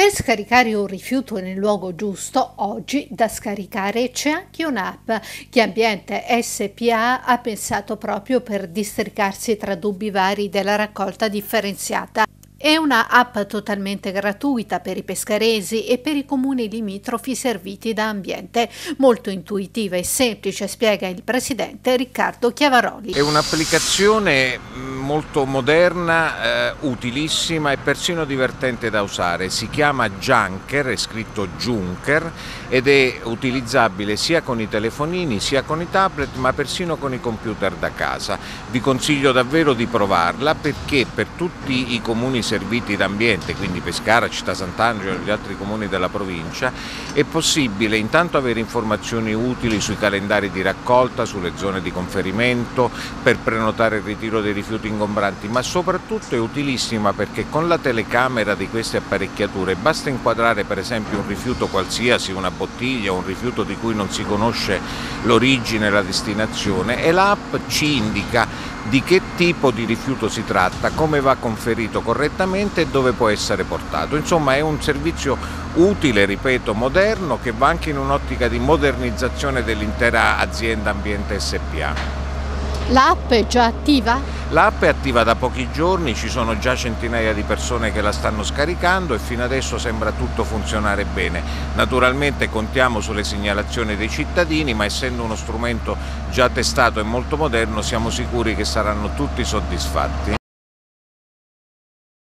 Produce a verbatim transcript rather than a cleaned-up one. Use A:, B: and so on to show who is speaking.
A: Per scaricare un rifiuto nel luogo giusto, oggi da scaricare c'è anche un'app che Ambiente S p A ha pensato proprio per districarsi tra dubbi vari della raccolta differenziata. È una app totalmente gratuita per i pescaresi e per i comuni limitrofi serviti da Ambiente, molto intuitiva e semplice, spiega il presidente Riccardo Chiavaroli.
B: È un'applicazione molto moderna, eh, utilissima e persino divertente da usare. Si chiama Junker, è scritto Junker, ed è utilizzabile sia con i telefonini sia con i tablet, ma persino con i computer da casa. Vi consiglio davvero di provarla, perché per tutti i comuni serviti d'ambiente, quindi Pescara, Città Sant'Angelo e gli altri comuni della provincia, è possibile intanto avere informazioni utili sui calendari di raccolta, sulle zone di conferimento, per prenotare il ritiro dei rifiuti ingombranti, ma soprattutto è utilissima perché con la telecamera di queste apparecchiature basta inquadrare per esempio un rifiuto qualsiasi, una bottiglia o un rifiuto di cui non si conosce l'origine e la destinazione, e l'app ci indica di che tipo di rifiuto si tratta, come va conferito correttamente e dove può essere portato. Insomma, è un servizio utile, ripeto, moderno, che va anche in un'ottica di modernizzazione dell'intera azienda Ambiente S p A.
A: L'app è già attiva?
B: L'app è attiva da pochi giorni, ci sono già centinaia di persone che la stanno scaricando e fino adesso sembra tutto funzionare bene. Naturalmente contiamo sulle segnalazioni dei cittadini, ma essendo uno strumento già testato e molto moderno siamo sicuri che saranno tutti soddisfatti.